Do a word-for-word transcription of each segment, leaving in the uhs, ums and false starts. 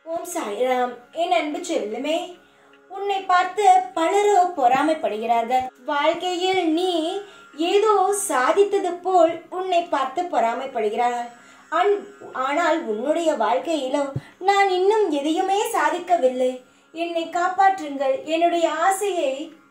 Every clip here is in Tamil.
ஓம் சாய்ராம். என் அன்பு செல்லுமே, உன்னை பார்த்து பலரோ பொறாமைப்படுகிறார்கள். வாழ்க்கையில் நீ ஏதோ சாதித்தது போல் உன்னை பார்த்து பொறாமைப்படுகிறார்கள். ஆனால் உன்னுடைய வாழ்க்கையிலோ நான் இன்னும் எதையுமே சாதிக்கவில்லை, என்னை காப்பாற்றுங்கள், என்னுடைய ஆசையை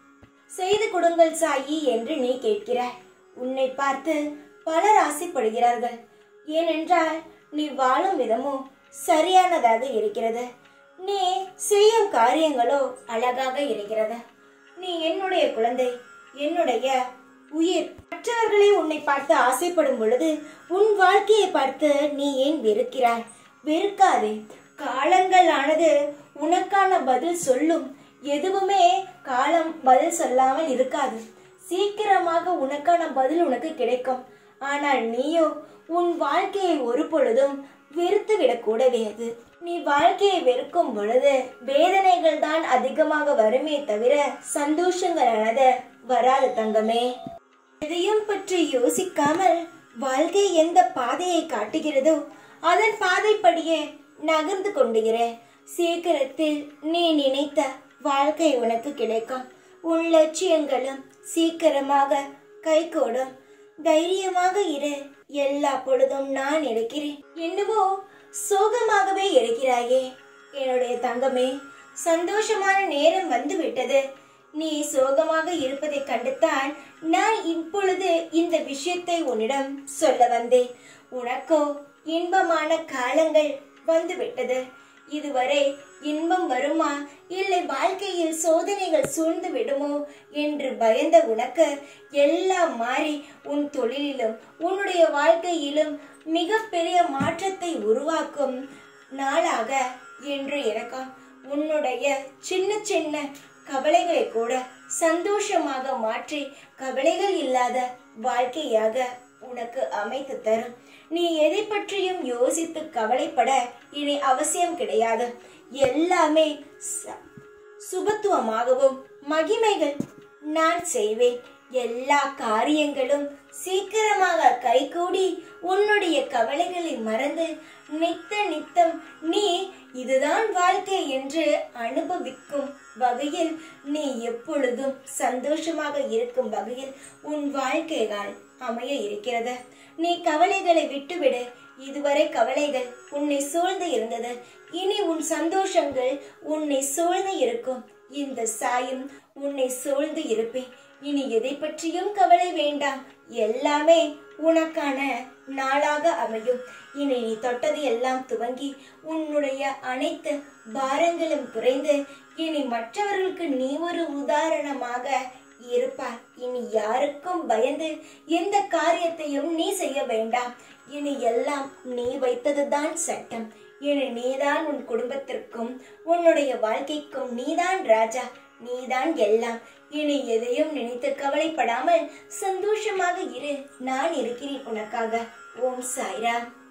செய்து கொடுங்கள் சாயி என்று நீ கேட்கிறாய். உன்னை பார்த்து பலர் ஆசைப்படுகிறார்கள். ஏனென்றால் நீ வாழும் விதமோ சரியானதாக இருக்கிறது, நீ செய்யும் காரியங்களோ அழகாக இருக்கிறது. நீ என்னுடைய குழந்தை, என்னுடைய உயிர். மற்றவர்களே உன்னை பார்த்து ஆசைப்படும் பொழுது உன் வாழ்க்கையை பார்த்து நீ ஏன் வெறுக்கிறாய்? வெறுக்காதே. காலங்கள் ஆனது உனக்கான பதில் சொல்லும். எதுவுமே காலம் பதில் சொல்லாமல் இருக்காது. சீக்கிரமாக உனக்கான பதில் உனக்கு கிடைக்கும். ஆனால் நீயோ உன் வாழ்க்கையை ஒரு பொழுதும் வெறுத்து விடக்கூடாது. நீ வாழ்க்கையை வெறுக்கும் பொழுது வேதனைகள் தான் அதிகமாக வருமே தவிர சந்தோஷங்களானது வராது தங்கமே. எதையும் பற்றி யோசிக்காமல் வாழ்க்கை எந்த பாதையை காட்டுகிறதோ அதன் பாதைப்படியே நகர்ந்து கொண்டுகிற. சீக்கிரத்தில் நீ நினைத்த வாழ்க்கை உனக்கு கிடைக்கும். உன் லட்சியங்களும் சீக்கிரமாக கைகூடும். தைரியமாக இரு. எல்லா பொழுதும் நான் இருக்கிறேன். என்னவோ சோகமாகவே இருக்கிறாயே என்னுடைய தங்கமே. சந்தோஷமான நேரம் வந்து விட்டது. நீ சோகமாக இருப்பதை கண்டுத்தான் நான் இப்பொழுது இந்த விஷயத்தை உன்னிடம் சொல்ல வந்தேன். உனக்கோ இன்பமான காலங்கள் வந்து விட்டது. இதுவரை இன்பம் வருமா இல்லை வாழ்க்கையில் சோதனைகள் சூழ்ந்து விடுமோ என்று பயந்த உனக்கு எல்லாம் மாறி உன் தொழிலிலும் உன்னுடைய வாழ்க்கையிலும் மிகப்பெரிய மாற்றத்தை உருவாக்கும் நாளாக என்று எனக்கும் உன்னுடைய சின்ன சின்ன கவலைகளை கூட சந்தோஷமாக மாற்றி கவலைகள் இல்லாத வாழ்க்கையாக உனக்கு அமைத்து தரும். நீ எதை பற்றியும் யோசித்து கவலைப்பட இனி அவசியம் கிடையாது. எல்லாமே சுபத்துவமாகவும் மகிமைகள் நான் செய்வேன். எல்லா காரியங்களும் சீக்கிரமாக கைகூடி உன்னுடைய கவலைகளை மறந்து நித்த நித்தம் நீ இதுதான் வாழ்க்கை என்று அனுபவிக்கும் வகையில் நீ எப்பொழுதும் சந்தோஷமாக இருக்கும் வகையில் உன் வாழ்க்கைகள் அமைய இருக்கிறது. நீ கவலைகளை விட்டுவிடு. இதுவரை கவலைகள் உன்னை சூழ்ந்து இருந்தது. இனி உன் சந்தோஷங்கள் உன்னை சூழ்ந்து இருக்கும். இந்த சாயும் உன்னை சூழ்ந்து இருப்பேன். இனி எதை பற்றியும் கவலை வேண்டாம். எல்லாமே உனக்கான நாளாக அமையும். இனி நீ தொட்டது எல்லாம் துவங்கி உன்னுடைய அனைத்து பாரங்களும் குறைந்து இனி மற்றவர்களுக்கு நீ ஒரு உதாரணமாக இருப்பார். இனி யாருக்கும் பயந்து எந்த காரியத்தையும் நீ செய்ய வேண்டாம். இனி எல்லாம் நீ வைத்ததுதான் சட்டம். இனி நீதான் உன் குடும்பத்திற்கும் உன்னுடைய வாழ்க்கைக்கும் நீதான் ராஜா, நீதான் எல்லாம். இனி எதையும் நினைத்து கவலைப்படாமல் சந்தோஷமாக இரு. நான் இருக்கிறேன் உனக்காக. ஓம் சாய்ராம்.